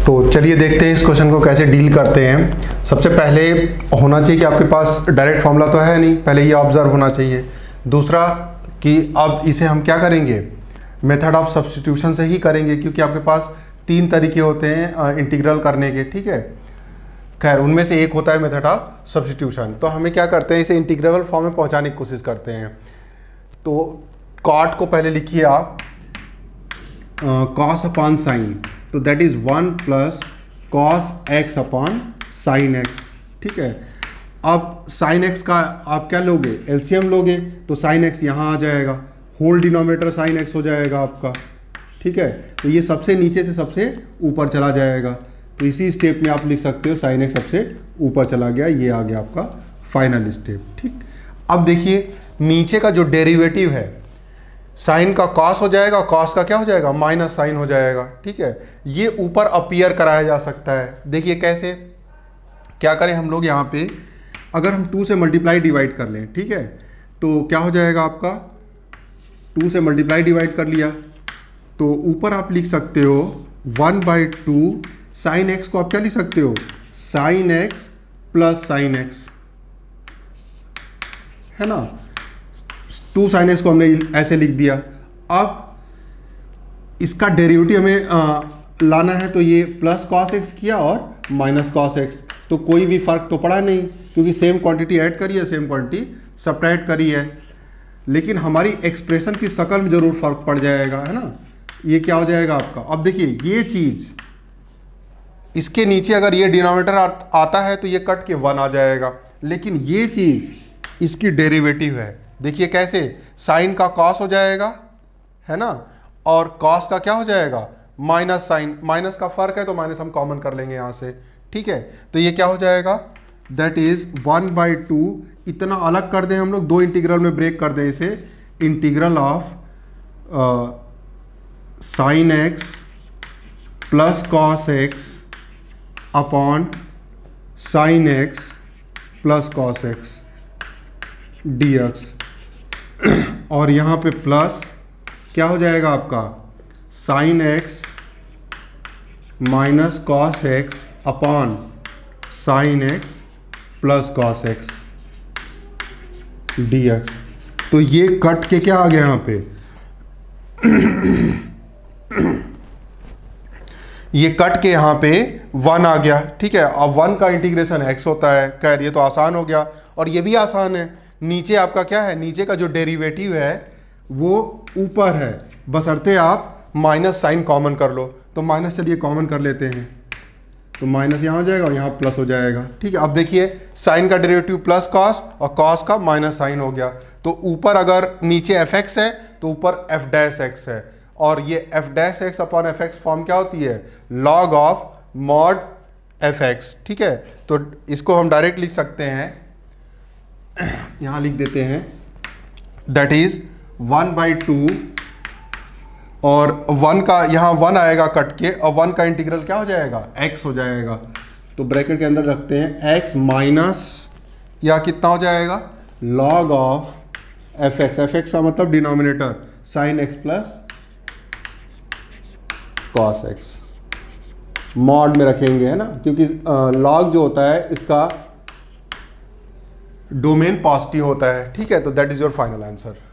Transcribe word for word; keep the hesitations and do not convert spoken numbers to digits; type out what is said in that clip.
तो चलिए देखते हैं इस क्वेश्चन को कैसे डील करते हैं। सबसे पहले होना चाहिए कि आपके पास डायरेक्ट फॉर्मूला तो है नहीं, पहले ये ऑब्जर्व होना चाहिए। दूसरा कि अब इसे हम क्या करेंगे, मेथड ऑफ सब्स्टिट्यूशन से ही करेंगे, क्योंकि आपके पास तीन तरीके होते हैं इंटीग्रल करने के, ठीक है। खैर उनमें से एक होता है मेथड ऑफ सब्स्टिट्यूशन। तो हमें क्या करते हैं, इसे इंटीग्रेबल फॉर्म में पहुंचाने की कोशिश करते हैं। तो कॉट को पहले लिखिए आप कॉस अपॉन साइन, तो that is one plus cos x upon sine x, ठीक है। अब साइन एक्स का आप क्या लोगे, एलसीएम लोगे, तो साइन एक्स यहाँ आ जाएगा, होल डिनोमिनेटर साइन एक्स हो जाएगा आपका, ठीक है। तो ये सबसे नीचे से सबसे ऊपर चला जाएगा, तो इसी स्टेप में आप लिख सकते हो साइन एक्स सबसे ऊपर चला गया, ये आ गया आपका फाइनल स्टेप, ठीक। अब देखिए नीचे का जो डेरिवेटिव है, साइन का कॉस हो जाएगा, कॉस का क्या हो जाएगा, माइनस साइन हो जाएगा, ठीक है। ये ऊपर अपीयर कराया जा सकता है। देखिए कैसे, क्या करें हम लोग यहाँ पे, अगर हम टू से मल्टीप्लाई डिवाइड कर लें, ठीक है, तो क्या हो जाएगा आपका, टू से मल्टीप्लाई डिवाइड कर लिया, तो ऊपर आप लिख सकते हो one by two sine x को आप क्या लिख सकते हो, sine x plus sine x, है ना। टू साइन एक्स को हमने ऐसे लिख दिया। अब इसका डेरिवेटिव हमें आ, लाना है, तो ये प्लस कॉस एक्स किया और माइनस कॉस एक्स, तो कोई भी फर्क तो पड़ा नहीं, क्योंकि सेम क्वांटिटी ऐड करी है, सेम क्वांटिटी सब्ट्रैक्ट करी है। लेकिन हमारी एक्सप्रेशन की शक्ल में जरूर फर्क पड़ जाएगा, है ना। ये क्या हो जाएगा आपका, अब देखिए ये चीज इसके नीचे अगर ये डिनोमिनेटर आता है तो ये कट के वन आ जाएगा, लेकिन ये चीज इसकी डेरिवेटिव है। देखिए कैसे, साइन का कॉस हो जाएगा, है ना, और कॉस का क्या हो जाएगा, माइनस साइन, माइनस का फर्क है तो माइनस हम कॉमन कर लेंगे यहाँ से, ठीक है। तो ये क्या हो जाएगा, that is one by two, इतना अलग कर दें हम लोग, दो इंटीग्रल में ब्रेक कर दें इसे, integral of sine x plus cos x upon sine x plus cos x d x, और यहाँ पे प्लस क्या हो जाएगा आपका, sine x minus cos x upon sine x plus cos x d x. तो ये कट के क्या आ गया यहाँ पे ये कट के यहाँ पे वन आ गया, ठीक है। अब वन का इंटीग्रेशन एक्स होता है, खैर ये तो आसान हो गया, और ये भी आसान है। नीचे आपका क्या है, नीचे का जो डेरिवेटिव है वो ऊपर है, बशर्ते आप माइनस साइन कॉमन कर लो। तो माइनस चलिए कॉमन कर लेते हैं, तो माइनस यहाँ हो जाएगा और यहाँ प्लस हो जाएगा, ठीक है। अब देखिए साइन का डेरिवेटिव प्लस कॉस और कॉस का माइनस साइन हो गया, तो ऊपर अगर नीचे एफ एक्स है तो ऊपर एफ डैश एक्स है, और ये f dash x upon f x form क्या होती है, log of mod f x, ठीक है। तो इसको हम डायरेक्ट लिख सकते हैं, यहां लिख देते हैं, that is one by two, और वन का यहाँ वन आएगा कट के, और वन का इंटीग्रल क्या हो जाएगा, एक्स हो जाएगा। तो ब्रैकेट के अंदर रखते हैं एक्स माइनस, या कितना हो जाएगा, log of f x, f x का मतलब denominator, sine x plus cos x, mod में रखेंगे, है ना, क्योंकि लॉग जो होता है इसका डोमेन पॉजिटिव होता है, ठीक है। तो that is your final answer.